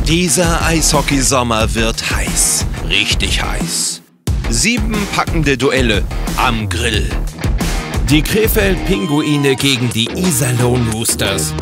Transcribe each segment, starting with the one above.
Dieser Eishockeysommer wird heiß. Richtig heiß. 7 packende Duelle am Grill. Die Krefeld-Pinguine gegen die Iserlohn Roosters.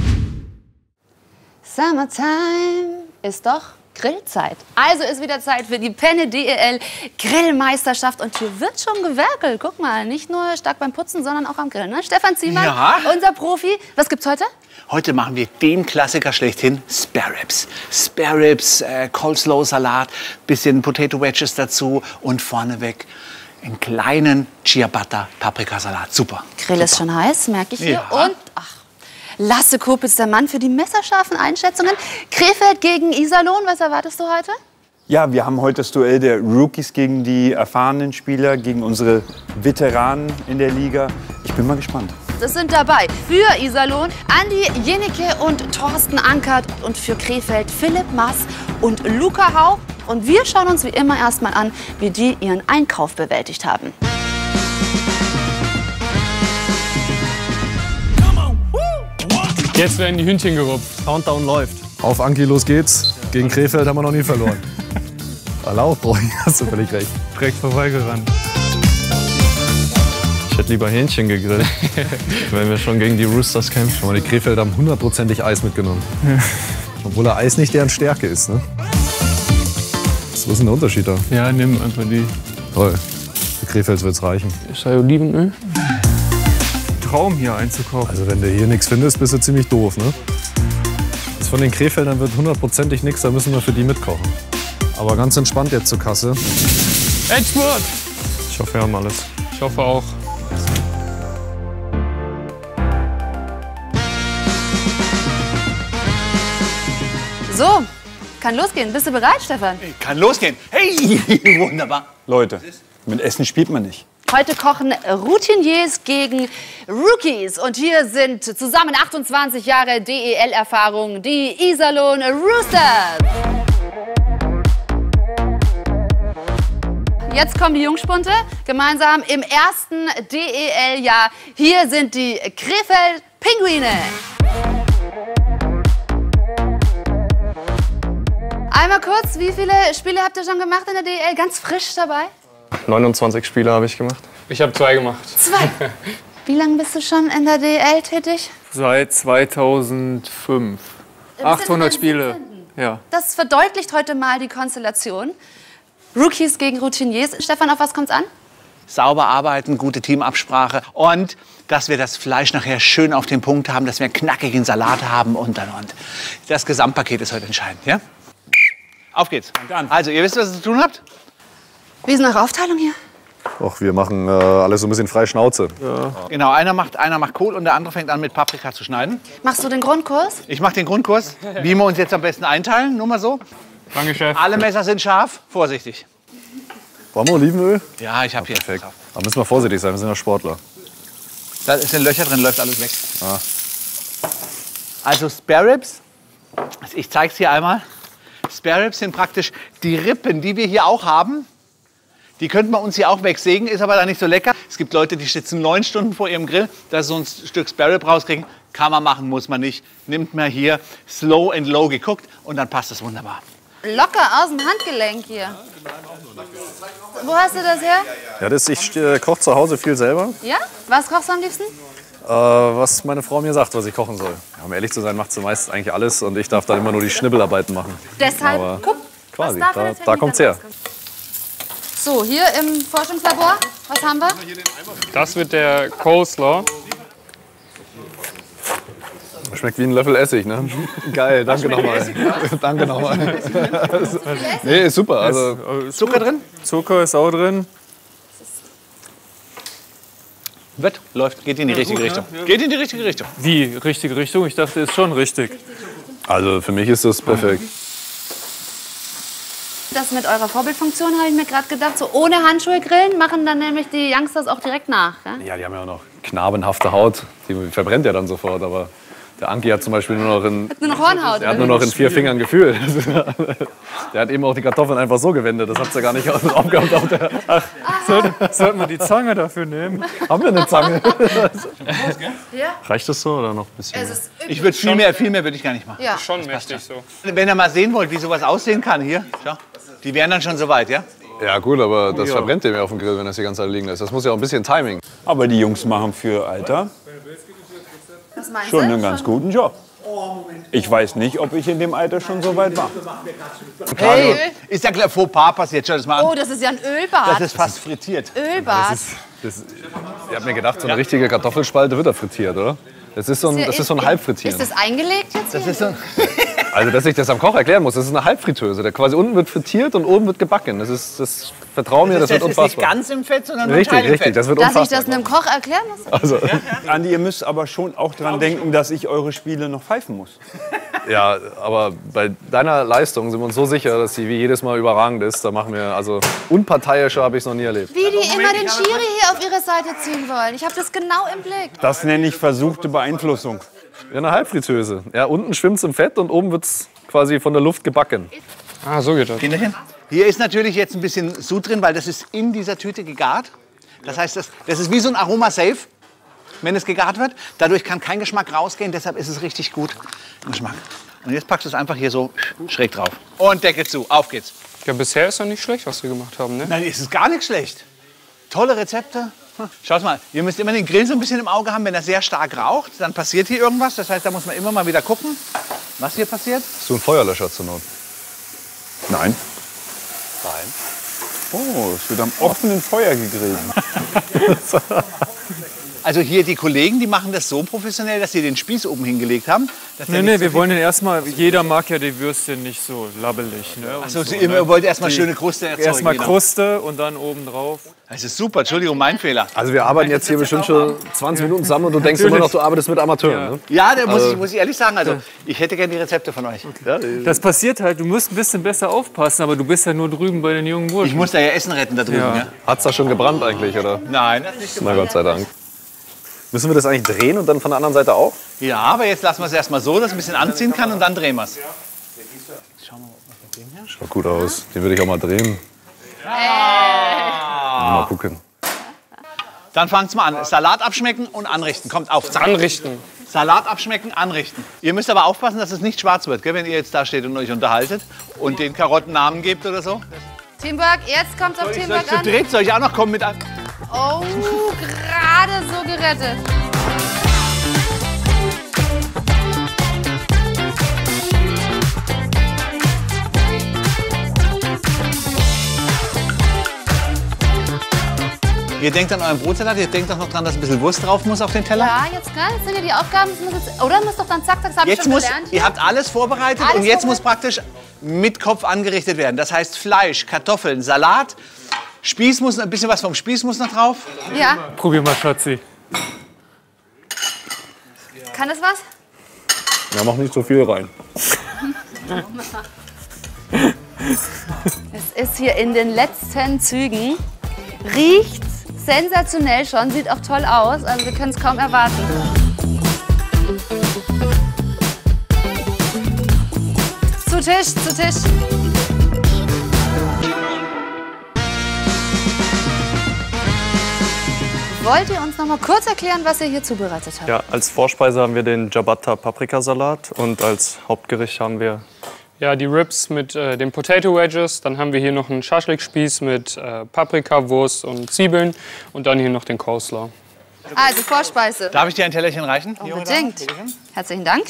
Summertime ist doch Grillzeit. Also ist wieder Zeit für die Penne DEL Grillmeisterschaft. Und hier wird schon gewerkelt. Guck mal, nicht nur stark beim Putzen, sondern auch am Grillen. Ne? Stefan Ziemann, ja, unser Profi. Was gibt's heute? Heute machen wir den Klassiker schlechthin, Spare Ribs. Spare Ribs, Coleslaw-Salat, bisschen Potato Wedges dazu und vorneweg einen kleinen Ciabatta-Paprikasalat. Super. Grill ist schon heiß, merke ich hier. Ja. Und, ach, Lasse Kopitz, der Mann für die messerscharfen Einschätzungen. Krefeld gegen Iserlohn, was erwartest du heute? Ja, wir haben heute das Duell der Rookies gegen die erfahrenen Spieler, gegen unsere Veteranen in der Liga. Ich bin mal gespannt. Das sind dabei für Iserlohn Andi Jenecke und Thorsten Ankert und für Krefeld Philipp Mass und Luca Hauch. Und wir schauen uns wie immer erstmal an, wie die ihren Einkauf bewältigt haben. Jetzt werden die Hündchen gerupft. Countdown läuft. Auf Anki, los geht's. Gegen Krefeld haben wir noch nie verloren. Erlaubt, Bräuch, hast du völlig recht. Direkt vorbeigerannt. Ich hätte lieber Hähnchen gegrillt, wenn wir schon gegen die Roosters kämpfen. Schau mal, die Krefeld haben 100%ig Eis mitgenommen. Obwohl der Eis nicht deren Stärke ist, ne? Was ist denn der Unterschied da? Ja, nimm einfach die. Toll. Für Krefeld wird's reichen. Ist ja Olivenöl? Traum hier einzukaufen. Also wenn du hier nichts findest, bist du ziemlich doof, ne? Das von den Krefeldern wird 100%ig nichts, da müssen wir für die mitkochen. Aber ganz entspannt jetzt zur Kasse. Edgewood! Ich hoffe, wir haben alles. Ich hoffe auch. So, kann losgehen. Bist du bereit, Stefan? Kann losgehen. Hey, wunderbar. Leute, mit Essen spielt man nicht. Heute kochen Routiniers gegen Rookies. Und hier sind zusammen 28 Jahre DEL-Erfahrung, die Iserlohn Roosters. Jetzt kommen die Jungspunte gemeinsam im ersten DEL-Jahr. Hier sind die Krefeld-Pinguine. Einmal kurz, wie viele Spiele habt ihr schon gemacht in der DEL? Ganz frisch dabei? 29 Spiele habe ich gemacht. Ich habe 2 gemacht. 2? Wie lange bist du schon in der DEL tätig? Seit 2005. 800 Spiele. Ja. Das verdeutlicht heute mal die Konstellation. Rookies gegen Routiniers. Stefan, auf was kommt's an? Sauber arbeiten, gute Teamabsprache und dass wir das Fleisch nachher schön auf den Punkt haben, dass wir einen knackigen Salat haben und. Das Gesamtpaket ist heute entscheidend, ja? Auf geht's. Also, ihr wisst, was ihr zu tun habt? Wie ist eure Aufteilung hier? Och, wir machen alles so ein bisschen frei Schnauze. Ja. Genau, einer macht Kohl und der andere fängt an mit Paprika zu schneiden. Machst du den Grundkurs? Ich mache den Grundkurs. Wie wir uns jetzt am besten einteilen, nur mal so. Danke, Chef. Alle Messer sind scharf, vorsichtig. Brauchen wir Olivenöl? Ja, ich habe hier. Perfekt. Da müssen wir vorsichtig sein, wir sind ja Sportler. Da sind Löcher drin, läuft alles weg. Ah. Also Spare Ribs, ich zeige es hier einmal. Spare Ribs sind praktisch die Rippen, die wir hier auch haben. Die könnte man uns hier auch wegsägen, ist aber da nicht so lecker. Es gibt Leute, die sitzen 9 Stunden vor ihrem Grill, dass sie so ein Stück Spare Rib rauskriegen. Kann man machen, muss man nicht. Nimmt man hier slow and low geguckt und dann passt das wunderbar. Locker aus dem Handgelenk hier. Wo hast du das her? Ja, ich koche zu Hause viel selber. Ja? Was kochst du am liebsten? Was meine Frau mir sagt, was ich kochen soll. Ja, um ehrlich zu sein, macht sie meist eigentlich alles und ich darf dann immer nur die Schnibbelarbeiten machen. Deshalb, aber guck, quasi, was da kommt's her. So, hier im Forschungslabor, was haben wir? Das wird der Coleslaw. Schmeckt wie ein Löffel Essig, ne? Geil, danke nochmal. Danke nochmal. Nee, ist super. Also, Zucker drin? Zucker ist auch drin. Wird, läuft, geht in die richtige Richtung. Geht in die richtige Richtung. Wie, richtige Richtung? Ich dachte, ist schon richtig. Also für mich ist das perfekt. Das mit eurer Vorbildfunktion habe ich mir gerade gedacht, so ohne Handschuhe grillen machen dann nämlich die Youngsters auch direkt nach. Ja? Ja, die haben ja auch noch knabenhafte Haut. Die verbrennt ja dann sofort, aber der Anki hat zum Beispiel nur noch Hornhaut. Er hat nur noch in 4 Fingern Gefühl. Der hat eben auch die Kartoffeln einfach so gewendet. Das hat sie gar nicht aufgehabt. Sollten wir die Zange dafür nehmen? Haben wir eine Zange? Ja. Reicht das so oder noch ein bisschen? Es ist Ich würde viel mehr würde ich gar nicht machen. ja. Schon mächtig so. Wenn ihr mal sehen wollt, wie sowas aussehen kann, hier, schau. Die wären dann schon soweit, ja? Ja gut, aber das verbrennt dem ja auf dem Grill, wenn das die ganze Zeit liegen lässt. Das muss ja auch ein bisschen Timing. Aber die Jungs machen für Alter Was meinst schon du? einen ganz guten Job. Ich weiß nicht, ob ich in dem Alter schon so weit war. Hey, ist ja klar, Fauxpas passiert, schau das mal an. Oh, das ist ja ein Ölbad. Das ist fast frittiert. Ölbad. Ich habe mir gedacht, so eine richtige Kartoffelspalte wird da frittiert, oder? Das ist so ein Halbfrittieren. Ist das eingelegt jetzt? Das ist so, Also, dass ich das am Koch erklären muss, das ist eine Halbfritteuse. Der quasi unten wird frittiert und oben wird gebacken. Vertrau mir, das wird ist nicht unfassbar. ganz im Fett, sondern nur Richtig, Teil im richtig, Fett. das wird Dass ich unfassbar. das einem Koch erklären muss? Also, Andi, ihr müsst aber schon auch dran denken, dass ich eure Spiele noch pfeifen muss. ja, aber bei deiner Leistung sind wir uns so sicher, dass sie wie jedes Mal überragend ist. Da machen wir, also unparteiischer habe ich es noch nie erlebt. Wie die immer den Schiri hier auf ihre Seite ziehen wollen. Ich habe das genau im Blick. Das nenne ich versuchte Beeinflussung. Ja, eine Halbfritteuse. Ja, unten schwimmt es im Fett und oben wird es quasi von der Luft gebacken. Ah, so geht das. Kinderchen. Hier ist natürlich jetzt ein bisschen Sud drin, weil das ist in dieser Tüte gegart. Das heißt, das ist wie so ein Aroma-Safe, wenn es gegart wird. Dadurch kann kein Geschmack rausgehen, deshalb ist es richtig gut im Geschmack. Und jetzt packst du es einfach hier so schräg drauf. Und Deckel zu, auf geht's. Ja, bisher ist doch nicht schlecht, was wir gemacht haben, ne? Nein, es ist gar nicht schlecht. Tolle Rezepte. Schaut mal, ihr müsst immer den Grill so ein bisschen im Auge haben. Wenn er sehr stark raucht, dann passiert hier irgendwas. Das heißt, da muss man immer mal wieder gucken, was hier passiert. Hast du einen Feuerlöscher zur Not? Nein. Oh, es wird am offenen Feuer gegrillt. Also hier die Kollegen, die machen das so professionell, dass sie den Spieß oben hingelegt haben. Dass der Nee, nicht nee, so wir viel- wollen den erstmal, jeder mag ja die Würstchen nicht so labbelig. Ne? Und Also so, ihr wollt erstmal schöne Kruste erzeugen. Erstmal genau. Kruste und dann oben drauf. Das ist super, Entschuldigung, mein Fehler. Also wir arbeiten jetzt hier bestimmt schon 20 Minuten zusammen und du denkst immer noch, du arbeitest mit Amateuren. Ne? Ja, da muss ich ehrlich sagen, also ich hätte gerne die Rezepte von euch. Das passiert halt, du musst ein bisschen besser aufpassen, aber du bist ja nur drüben bei den jungen Ich Burschen. muss da ja Essen retten da drüben. Ja. Ja. Hat's da schon gebrannt eigentlich, oder? Nein, das nicht. Na Gott sei Dank. Müssen wir das eigentlich drehen und dann von der anderen Seite auch? Ja, aber jetzt lassen wir es erstmal so, dass es ein bisschen anziehen kann und dann drehen wir es. Schaut gut aus. Den würde ich auch mal drehen. Mal gucken. Dann fangt's mal an. Salat abschmecken und anrichten. Kommt auf, zack. Anrichten. Salat abschmecken, anrichten. Ihr müsst aber aufpassen, dass es nicht schwarz wird, gell, wenn ihr jetzt da steht und euch unterhaltet und den Karotten Namen gebt oder so. Teamwork, jetzt kommt es auf Teamwork an. Dreht euch auch noch kommen mit an. Oh, gerade so gerettet. Ihr denkt an euren Brotsalat, ihr denkt doch noch dran, dass ein bisschen Wurst drauf muss auf den Teller. Ja, jetzt, ne? Jetzt sind ja die Aufgaben. Oder muss doch dann zack, zack, das hab ich Jetzt schon muss, gelernt. ihr habt alles vorbereitet Alles und jetzt muss praktisch mit Kopf angerichtet werden. Das heißt Fleisch, Kartoffeln, Salat, Spieß muss, ein bisschen was vom Spieß muss noch drauf. Ja, Probier mal, Schatzi. kann das was? Ja, mach nicht so viel rein. Es ist hier in den letzten Zügen. Riecht sensationell schon, sieht auch toll aus. Also wir können es kaum erwarten. Zu Tisch, zu Tisch. Wollt ihr uns noch mal kurz erklären, was ihr hier zubereitet habt? Ja, als Vorspeise haben wir den Ciabatta Paprikasalat und als Hauptgericht haben wir Ja, die Ribs mit den Potato Wedges. Dann haben wir hier noch einen Schaschlikspieß mit Paprika, Wurst und Zwiebeln. Und dann hier noch den Coleslaw. Also Vorspeise. Darf ich dir ein Tellerchen reichen? junge Dame? Unbedingt. Herzlichen Dank.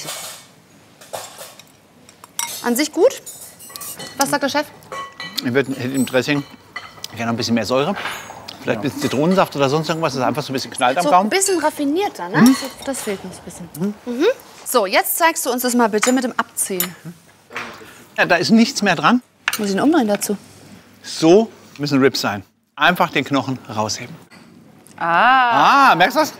An sich gut. Was sagt der Chef? Ich würde im Dressing gerne ein bisschen mehr Säure. Vielleicht ein bisschen Zitronensaft oder sonst irgendwas, das einfach so ein bisschen knallt am So ein Gaumen. bisschen raffinierter, ne? So, das fehlt uns ein bisschen. Mhm. So, jetzt zeigst du uns das mal bitte mit dem Abziehen. Ja, da ist nichts mehr dran. Muss ich ihn umdrehen dazu? So müssen Ribs sein. Einfach den Knochen rausheben. Ah, merkst du das?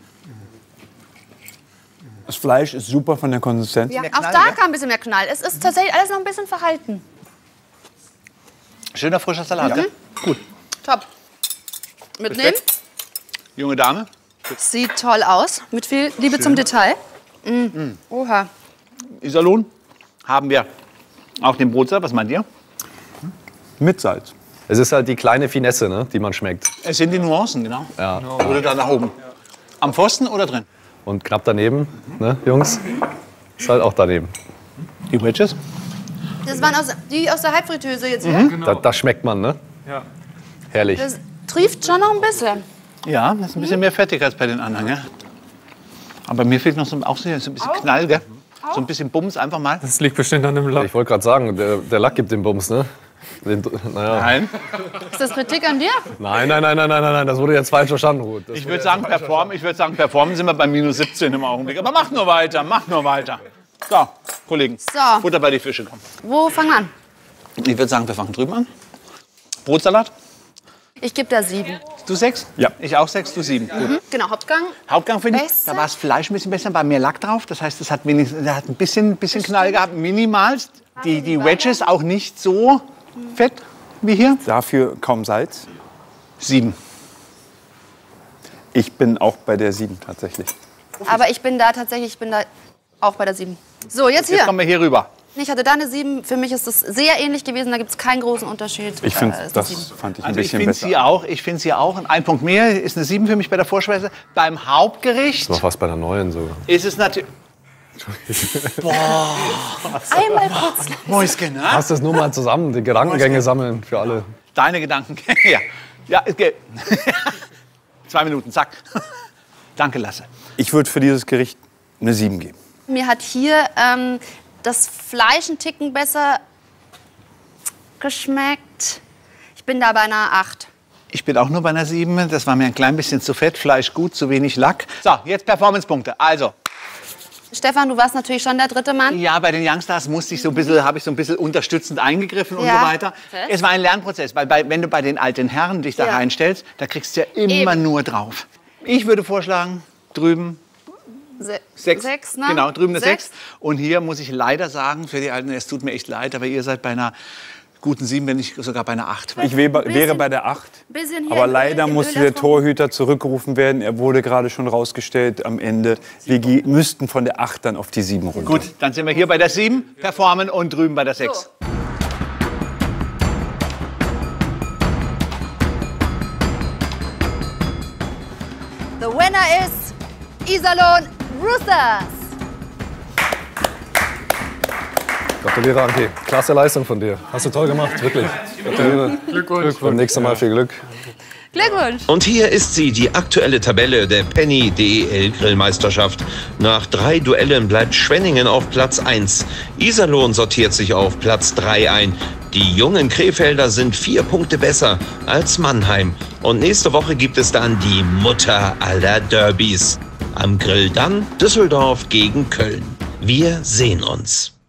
Das Fleisch ist super von der Konsistenz. Ja, Mehr auch Knall, da ja? kam ein bisschen mehr Knall. Es ist tatsächlich alles noch ein bisschen verhalten. Schöner frischer Salat. Ja. Gut. Top. Mitnehmen. Junge Dame. Sieht toll aus. Mit viel Liebe zum Detail. Mm. Oha. Iserlohn haben wir auch den Brotsalat. Was meint ihr? Mit Salz. Es ist halt die kleine Finesse, ne, die man schmeckt. Es sind die Nuancen, genau. Ja. Oder da nach oben. Am Pfosten oder drin? Und knapp daneben, ne, Jungs? Ist halt auch daneben. Die Wedges? Das waren die aus der Halbfritteuse jetzt hier. Das schmeckt man, ne? Ja. Herrlich. Das trieft schon noch ein bisschen. Ja, das ist ein bisschen mehr fettig als bei den anderen. Ja? Aber mir fehlt noch so, auch so ein bisschen Knall, gell? So ein bisschen Bums einfach mal. Das liegt bestimmt an dem Lack. Ich wollte gerade sagen, der Lack gibt den Bums, ne? Naja. Nein. Ist das Kritik an dir? Nein, das wurde jetzt falsch verstanden, Ruth. Ich würde sagen, performen sind wir bei minus 17 im Augenblick. Aber mach nur weiter, mach nur weiter. So, Kollegen, So. Butter bei die Fische. Komm. Wo fangen wir an? Ich würde sagen, wir fangen drüben an. Brotsalat? Ich gebe da 7. Du 6? Ja. Ich auch 6, du 7. Gut. Genau, Hauptgang. Hauptgang finde ich, Besser? da war das Fleisch ein bisschen besser, war mehr Lack drauf. Das heißt, es hat, hat ein bisschen Knall gehabt, minimalst. Die Wedges auch nicht so fett wie hier. Dafür kaum Salz. 7. Ich bin auch bei der 7 tatsächlich. Aber ich bin da auch bei der 7. So, jetzt Jetzt hier. kommen wir hier rüber. Ich hatte da eine 7. Für mich ist das sehr ähnlich gewesen. Da gibt es keinen großen Unterschied. Ich finde, Ist das eine 7. fand ich ein Also ich bisschen finde besser. sie auch. Ich finde sie auch. Ein Punkt mehr ist eine 7 für mich bei der Vorspeise. Beim Hauptgericht Noch was bei der neuen sogar. ist es natürlich. Einmal kurz. Mäuschen, ne? Lass das nur mal zusammen, die Gedankengänge sammeln für alle. Deine Gedanken. Ja. Ja, es geht. 2 Minuten, zack. Danke, Lasse. Ich würde für dieses Gericht eine 7 geben. Mir hat hier das Fleisch ein Ticken besser geschmeckt. Ich bin da bei einer 8. Ich bin auch nur bei einer 7. Das war mir ein klein bisschen zu fett. Fleisch gut, zu wenig Lack. So, jetzt Performance-Punkte. Also, Stefan, du warst natürlich schon der dritte Mann. ja, bei den Youngstars musste ich habe ich so ein bisschen unterstützend eingegriffen und Ja. so weiter. Es war ein Lernprozess, weil wenn du bei den alten Herren dich da Ja. reinstellst, da kriegst du ja immer Eben. nur drauf. Ich würde vorschlagen, drüben 6. 6, ne? Genau, drüben eine 6. 6. Und hier muss ich leider sagen, für die Alten, es tut mir echt leid, aber ihr seid bei einer guten 7, wenn nicht sogar bei einer 8. Ich wäre bei der 8. Bisschen hier Aber im leider Öl- im musste Öl der Torhüter zurückgerufen werden. Er wurde gerade schon rausgestellt am Ende. Wir müssten von der 8 dann auf die 7 runter. Gut, dann sind wir hier bei der 7, performen und drüben bei der 6. The winner is Iserlohn Roosters. Gratuliere, Anki. Klasse Leistung von dir. Hast du toll gemacht, wirklich. Gratuliere. Glückwunsch. Beim nächsten Mal viel Glück. Glückwunsch. Und hier ist sie, die aktuelle Tabelle der Penny DEL Grillmeisterschaft. Nach 3 Duellen bleibt Schwenningen auf Platz 1. Iserlohn sortiert sich auf Platz 3 ein. Die jungen Krefelder sind 4 Punkte besser als Mannheim. Und nächste Woche gibt es dann die Mutter aller Derbys. Am Grill dann Düsseldorf gegen Köln. Wir sehen uns.